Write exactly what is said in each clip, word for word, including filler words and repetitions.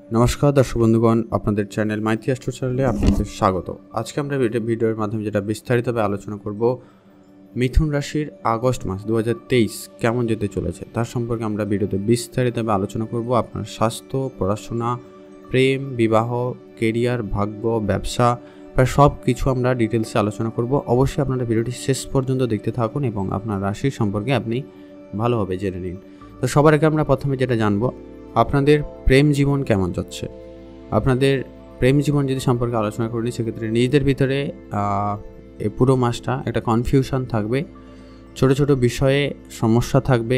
নমস্কার দর্শক বন্ধুগণ, আপনাদের চ্যানেল মাইথি অ্যাস্ট্রো চ্যানেলে আপনাদের স্বাগত। আজকে আমরা ভিডিওর মাধ্যমে যেটা বিস্তারিতভাবে আলোচনা করব, মিথুন রাশির আগস্ট মাস দু হাজার তেইশ কেমন যেতে চলেছে তার সম্পর্কে আমরা ভিডিওতে বিস্তারিতভাবে আলোচনা করব। আপনার স্বাস্থ্য, পড়াশোনা, প্রেম, বিবাহ, কেরিয়ার, ভাগ্য, ব্যবসা, প্রায় সব কিছু আমরা ডিটেলসে আলোচনা করব। অবশ্যই আপনারা ভিডিওটি শেষ পর্যন্ত দেখতে থাকুন এবং আপনার রাশির সম্পর্কে আপনি ভালোভাবে জেনে নিন। তো সবার আগে আমরা প্রথমে যেটা জানবো, আপনাদের প্রেম জীবন কেমন যাচ্ছে। আপনাদের প্রেম জীবন যদি সম্পর্কে আলোচনা করি, সেক্ষেত্রে নিজেদের ভিতরে এই পুরো মাসটা একটা কনফিউশন থাকবে, ছোট ছোট বিষয়ে সমস্যা থাকবে,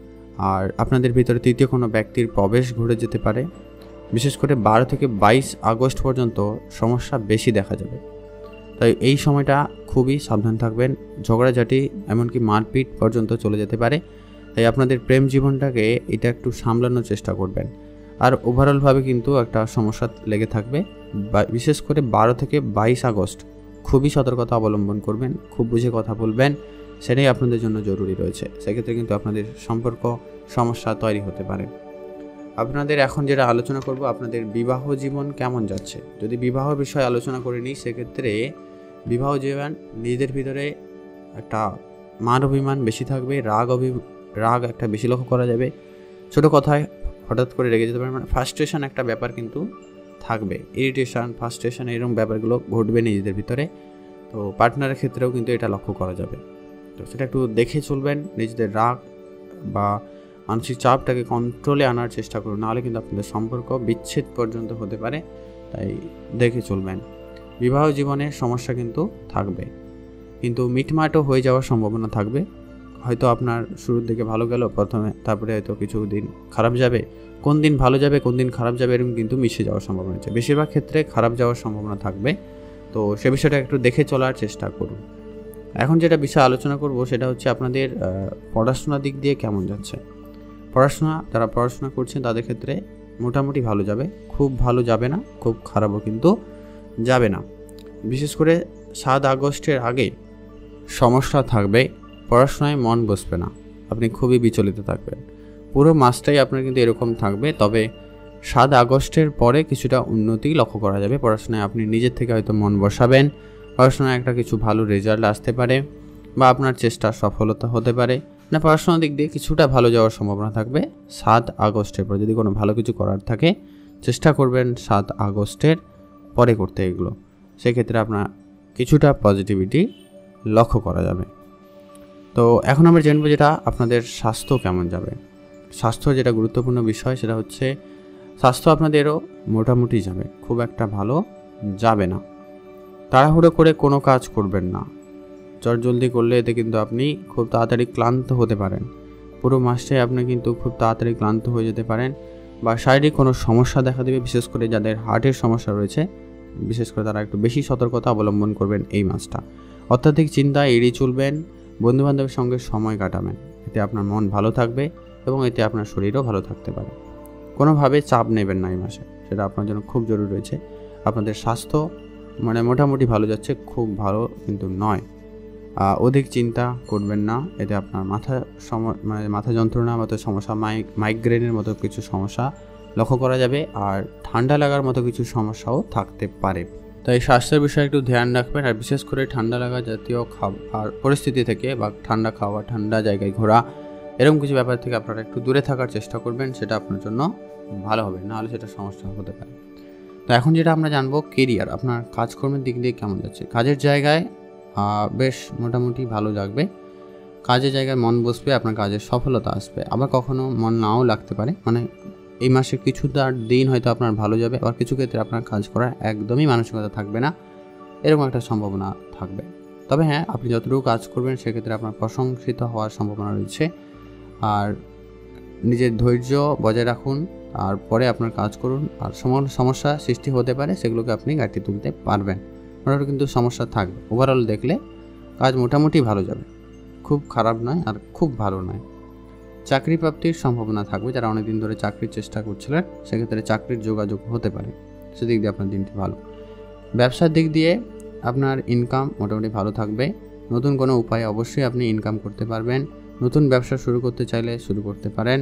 আর আপনাদের ভিতরে তৃতীয় কোনো ব্যক্তির প্রবেশ ঘটে যেতে পারে। বিশেষ করে বারো থেকে বাইশ আগস্ট পর্যন্ত সমস্যা বেশি দেখা যাবে, তাই এই সময়টা খুবই সাবধান থাকবেন। ঝগড়াঝাটি এমনকি মারপিট পর্যন্ত চলে যেতে পারে, তাই আপনাদের প্রেম জীবনটাকে এটা একটু সামলানোর চেষ্টা করবেন। আর ওভারঅলভাবে কিন্তু একটা সমস্যা লেগে থাকবে। বিশেষ করে বারো থেকে বাইশ আগস্ট খুবই সতর্কতা অবলম্বন করবেন, খুব বুঝে কথা বলবেন, সেটাই আপনাদের জন্য জরুরি রয়েছে। সেক্ষেত্রে কিন্তু আপনাদের সম্পর্ক সমস্যা তৈরি হতে পারে। আপনাদের এখন যেটা আলোচনা করব, আপনাদের বিবাহ জীবন কেমন যাচ্ছে। যদি বিবাহ বিষয়ে আলোচনা করে নিই, সেক্ষেত্রে বিবাহ জীবন নিজেদের ভিতরে একটা মান অভিমান বেশি থাকবে, রাগ অভি রাগ একটা বেশি লক্ষ্য করা যাবে। ছোটো কথায় হঠাৎ করে রেগে যেতে পারে, মানে ফার্স্ট্রেশন একটা ব্যাপার কিন্তু থাকবে, ইরিটেশন, ফার্স্ট্রেশন এরকম ব্যাপারগুলো ঘটবে নিজেদের ভিতরে। তো পার্টনারের ক্ষেত্রেও কিন্তু এটা লক্ষ্য করা যাবে। তো সেটা একটু দেখে চলবেন, নিজেদের রাগ বা মানসিক চাপটাকে কন্ট্রোলে আনার চেষ্টা করুন, নাহলে কিন্তু আপনাদের সম্পর্ক বিচ্ছেদ পর্যন্ত হতে পারে, তাই দেখে চলবেন। বিবাহ জীবনে সমস্যা কিন্তু থাকবে, কিন্তু মিটমাটও হয়ে যাওয়ার সম্ভাবনা থাকবে। হয়তো আপনার শুরুর দিকে ভালো গেল প্রথমে, তারপরে হয়তো কিছু দিন খারাপ যাবে, কোন দিন ভালো যাবে কোন দিন খারাপ যাবে এরকম কিন্তু মিশে যাওয়ার সম্ভাবনা আছে। বেশিরভাগ ক্ষেত্রে খারাপ যাওয়ার সম্ভাবনা থাকবে, তো সে বিষয়টা একটু দেখে চলার চেষ্টা করুন। এখন যেটা বিষয় আলোচনা করব, সেটা হচ্ছে আপনাদের পড়াশোনার দিক দিয়ে কেমন যাচ্ছে। পড়াশোনা যারা পড়াশোনা করছেন তাদের ক্ষেত্রে মোটামুটি ভালো যাবে, খুব ভালো যাবে না, খুব খারাপও কিন্তু যাবে না। বিশেষ করে সাত আগস্টের আগে সমস্যা থাকবে, পড়াশোনায় মন বসবে না, আপনি খুবই বিচলিত থাকবেন। পুরো মাসটাই আপনার কিন্তু এরকম থাকবে, তবে সাত আগস্টের পরে কিছুটা উন্নতি লক্ষ্য করা যাবে। পড়াশোনায় আপনি নিজের থেকে হয়তো মন বসাবেন, পড়াশোনায় একটা কিছু ভালো রেজাল্ট আসতে পারে, বা আপনার চেষ্টা সফলতা হতে পারে, না পড়াশোনার দিক দিয়ে কিছুটা ভালো যাওয়ার সম্ভাবনা থাকবে সাত আগস্টের পর। যদি কোনো ভালো কিছু করার থাকে, চেষ্টা করবেন সাত আগস্টের পরে করতে এগুলো, সেক্ষেত্রে আপনার কিছুটা পজিটিভিটি লক্ষ্য করা যাবে। তো এখন আমরা জানবো যেটা আপনাদের স্বাস্থ্য কেমন যাবে। স্বাস্থ্য যেটা গুরুত্বপূর্ণ বিষয়, সেটা হচ্ছে স্বাস্থ্য আপনাদেরও মোটামুটি যাবে, খুব একটা ভালো যাবে না। তাড়াহুড়ো করে কোনো কাজ করবেন না, চটজলদি করলে এতে কিন্তু আপনি খুব তাড়াতাড়ি ক্লান্ত হতে পারেন। পুরো মাসটাই আপনি কিন্তু খুব তাড়াতাড়ি ক্লান্ত হয়ে যেতে পারেন, বা শারীরিক কোনো সমস্যা দেখা দেবে। বিশেষ করে যাদের হার্টের সমস্যা রয়েছে, বিশেষ করে তারা একটু বেশি সতর্কতা অবলম্বন করবেন এই মাসটা। অত্যাধিক চিন্তা এড়িয়ে চলবেন, বন্ধুবান্ধবের সঙ্গে সময় কাটাবেন, এতে আপনার মন ভালো থাকবে এবং এতে আপনার শরীরও ভালো থাকতে পারে। কোনোভাবে চাপ নেবেন না এই মাসে, সেটা আপনার জন্য খুব জরুরি রয়েছে। আপনাদের স্বাস্থ্য মানে মোটামুটি ভালো যাচ্ছে, খুব ভালো কিন্তু নয়। অধিক চিন্তা করবেন না, এতে আপনার মাথা সম মানে মাথা যন্ত্রণা মতো সমস্যা, মাইক মাইগ্রেনের মতো কিছু সমস্যা লক্ষ্য করা যাবে, আর ঠান্ডা লাগার মতো কিছু সমস্যাও থাকতে পারে। তাই স্বাস্থ্যের বিষয়ে একটু ধ্যান রাখবেন, আর বিশেষ করে ঠান্ডা লাগা জাতীয় খাবার পরিস্থিতি থেকে, বা ঠান্ডা খাওয়া, ঠান্ডা জায়গায় ঘোরা, এরকম কিছু ব্যাপার থেকে আপনারা একটু দূরে থাকার চেষ্টা করবেন, সেটা আপনার জন্য ভালো হবে, নাহলে সেটা সমস্যা হতে পারে। তো এখন যেটা আমরা জানবো, কেরিয়ার, আপনার কাজকর্মের দিক দিয়ে কেমন যাচ্ছে। কাজের জায়গায় বেশ মোটামুটি ভালো লাগবে, কাজের জায়গায় মন বসবে, আপনার কাজের সফলতা আসবে। আবার কখনো মন নাও লাগতে পারে, মানে এই মাসে কিছু তার দিন হয়তো আপনার ভালো যাবে, আবার কিছু ক্ষেত্রে আপনার কাজ করার একদমই মানসিকতা থাকবে না, এরকম একটা সম্ভাবনা থাকবে। তবে হ্যাঁ, আপনি যতটুকু কাজ করবেন সেক্ষেত্রে আপনার প্রশংসিত হওয়ার সম্ভাবনা রয়েছে। আর নিজের ধৈর্য বজায় রাখুন, আর পরে আপনার কাজ করুন। আর সমস্যা সৃষ্টি হতে পারে, সেগুলোকে আপনি কাটিয়ে তুলতে পারবেন, ওনারও কিন্তু সমস্যা থাকবে। ওভারঅল দেখলে কাজ মোটামুটি ভালো যাবে, খুব খারাপ নয় আর খুব ভালো নয়। চাকরি প্রাপ্তির সম্ভাবনা থাকবে, যারা অনেকদিন ধরে চাকরির চেষ্টা করছিলেন সেক্ষেত্রে চাকরির যোগাযোগ হতে পারে, সেদিক দিয়ে আপনার দিনটি ভালো। ব্যবসার দিক দিয়ে আপনার ইনকাম মোটামুটি ভালো থাকবে, নতুন কোনো উপায়ে অবশ্যই আপনি ইনকাম করতে পারবেন। নতুন ব্যবসা শুরু করতে চাইলে শুরু করতে পারেন,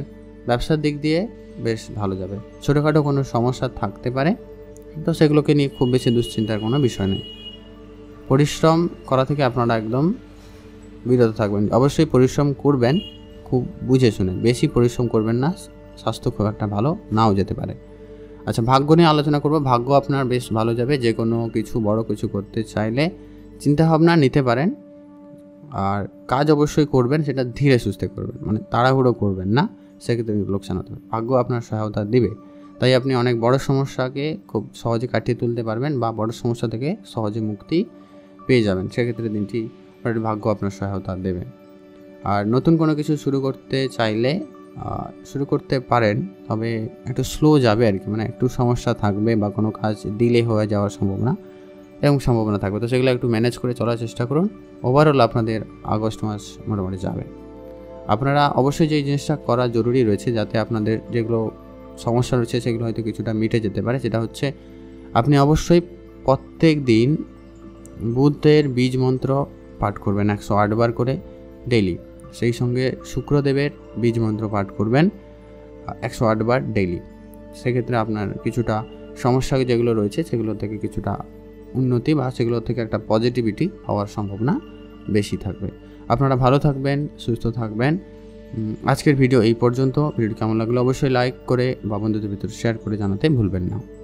ব্যবসার দিক দিয়ে বেশ ভালো যাবে। ছোটোখাটো কোনো সমস্যা থাকতে পারে, তো সেগুলোকে নিয়ে খুব বেশি দুশ্চিন্তার কোনো বিষয় নেই। পরিশ্রম করা থেকে আপনারা একদম বিরত থাকবেন। অবশ্যই পরিশ্রম করবেন, খুব বুঝে শুনে, বেশি পরিশ্রম করবেন না, স্বাস্থ্য খুব একটা ভালো নাও যেতে পারে। আচ্ছা, ভাগ্য নিয়ে আলোচনা করব। ভাগ্য আপনার বেশ ভালো যাবে। যে কোনো কিছু বড় কিছু করতে চাইলে চিন্তাভাবনা নিতে পারেন, আর কাজ অবশ্যই করবেন, সেটা ধীরে সুস্থে করবেন, মানে তাড়াহুড়ো করবেন না, সেক্ষেত্রে লোকসান হতে পারে। ভাগ্য আপনার সহায়তা দিবে, তাই আপনি অনেক বড় সমস্যাকে খুব সহজে কাটিয়ে তুলতে পারবেন বা বড় সমস্যা থেকে সহজে মুক্তি পেয়ে যাবেন। সেক্ষেত্রে দিনটি ভাগ্য আপনার সহায়তা দেবে। আর নতুন কোনো কিছু শুরু করতে চাইলে শুরু করতে পারেন, তবে একটু স্লো যাবে আর কি, মানে একটু সমস্যা থাকবে বা কোনো কাজ ডিলে হয়ে যাওয়ার সম্ভাবনা এরকম সম্ভাবনা থাকবে। তো সেগুলো একটু ম্যানেজ করে চলার চেষ্টা করুন। ওভারঅল আপনাদের আগস্ট মাস মোটামুটি যাবে। আপনারা অবশ্যই যেই জিনিসটা করা জরুরি রয়েছে, যাতে আপনাদের যেগুলো সমস্যা রয়েছে সেগুলো হয়তো কিছুটা মিটে যেতে পারে, সেটা হচ্ছে আপনি অবশ্যই প্রত্যেক দিন বুধের বীজ মন্ত্র পাঠ করবেন একশো আট বার করে ডেইলি। সেই সঙ্গে শুক্রদেবের বীজ মন্ত্র পাঠ করবেন একশো আট বার ডেইলি। সেক্ষেত্রে আপনার কিছুটা সমস্যা যেগুলো রয়েছে সেগুলো থেকে কিছুটা উন্নতি বা সেগুলো থেকে একটা পজিটিভিটি হওয়ার সম্ভাবনা বেশি থাকবে। আপনারা ভালো থাকবেন, সুস্থ থাকবেন। আজকের ভিডিও এই পর্যন্ত। ভিডিও কেমন লাগলো অবশ্যই লাইক করে বা বন্ধুদের ভিতরে শেয়ার করে জানাতে ভুলবেন না।